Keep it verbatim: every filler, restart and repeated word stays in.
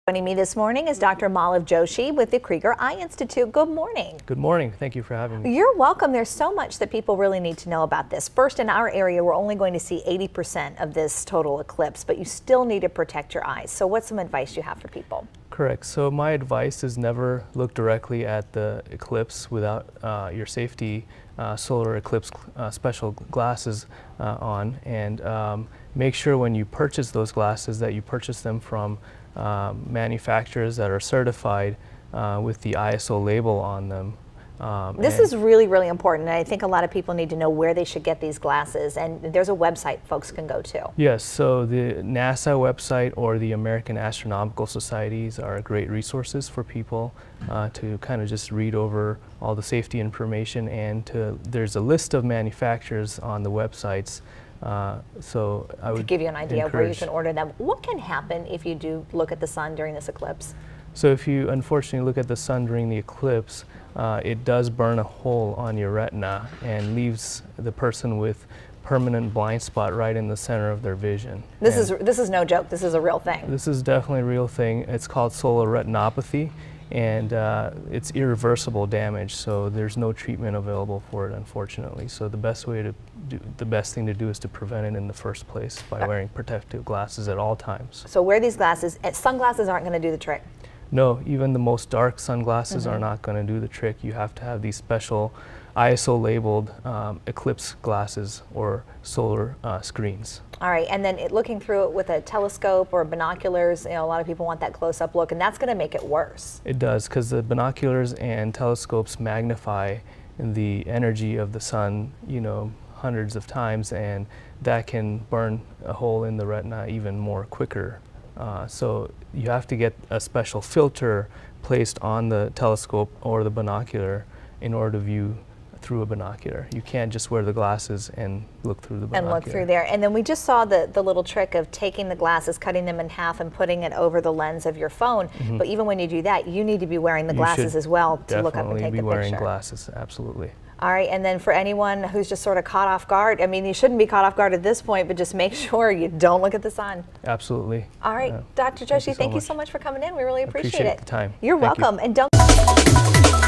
Joining me this morning is Doctor Malav Joshi with the Krieger Eye Institute. Good morning. Good morning. Thank you for having me. You're welcome. There's so much that people really need to know about this. First, in our area, we're only going to see eighty percent of this total eclipse, but you still need to protect your eyes. So what's some advice you have for people? Correct. So my advice is never look directly at the eclipse without uh, your safety uh, solar eclipse uh, special glasses uh, on, and um, make sure when you purchase those glasses that you purchase them from Um, manufacturers that are certified uh, with the I S O label on them. Um, this is really, really important, and I think a lot of people need to know where they should get these glasses, and there's a website folks can go to. Yes, so the NASA website or the American Astronomical Societies are great resources for people uh, to kind of just read over all the safety information, and to, there's a list of manufacturers on the websites. Uh, so I would to give you an idea of where you can order them. What can happen if you do look at the sun during this eclipse? So if you unfortunately look at the sun during the eclipse, uh, it does burn a hole on your retina and leaves the person with permanent blind spot right in the center of their vision. This and is this is no joke. This is a real thing. This is definitely a real thing. It's called solar retinopathy, and uh, it's irreversible damage, so there's no treatment available for it, unfortunately. So the best way to do, the best thing to do is to prevent it in the first place by wearing protective glasses at all times. So wear these glasses. Sunglasses aren't going to do the trick. No, even the most dark sunglasses Mm-hmm. are not going to do the trick. You have to have these special I S O labeled um, eclipse glasses or solar uh, screens. All right, and then it, looking through it with a telescope or binoculars, you know, a lot of people want that close-up look, and that's going to make it worse. It does, because the binoculars and telescopes magnify the energy of the sun, you know, hundreds of times, and that can burn a hole in the retina even more quicker. Uh, so you have to get a special filter placed on the telescope or the binocular in order to view through a binocular. You can't just wear the glasses and look through the binocular. And look through there. And then we just saw the, the little trick of taking the glasses, cutting them in half, and putting it over the lens of your phone. Mm-hmm. But even when you do that, you need to be wearing the you glasses as well to look up and take the picture. Definitely be wearing glasses, absolutely. All right, and then for anyone who's just sort of caught off guard, I mean, you shouldn't be caught off guard at this point, but just make sure you don't look at the sun. Absolutely. All right, uh, Doctor Joshi, thank you so thank much. you so much for coming in. We really appreciate, appreciate it. the time. You're Thank welcome. You. And don't